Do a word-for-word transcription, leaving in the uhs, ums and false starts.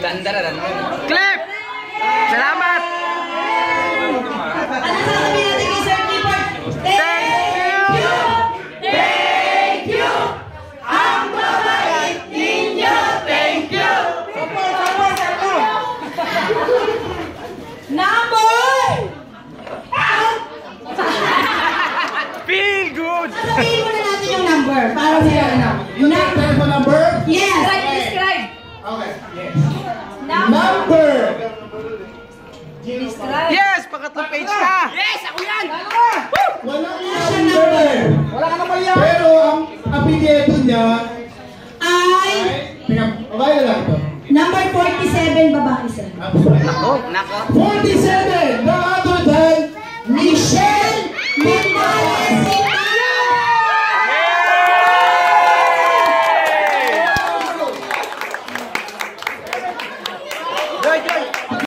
Ganda na lang. Clip! Salamat! Ano sasabihin natin kay Sir Clifford? Thank you! Thank you! Ang babait ninyo! Thank you! Number! Feel good! Sasabihin muna natin yung number. Para may ano. Yung telephone number? Yes! Describe! Okay. Yes. Number! Number! Yes! Pangatlong page na! Yes! Ako yan! Walang number. Wala ka naman yan! Pero ang apelyido niya Ay! Teka, babae na lang ito. Number forty-seven, babae sir. Nako, nako. forty-seven! The other than Michelle Mendoza!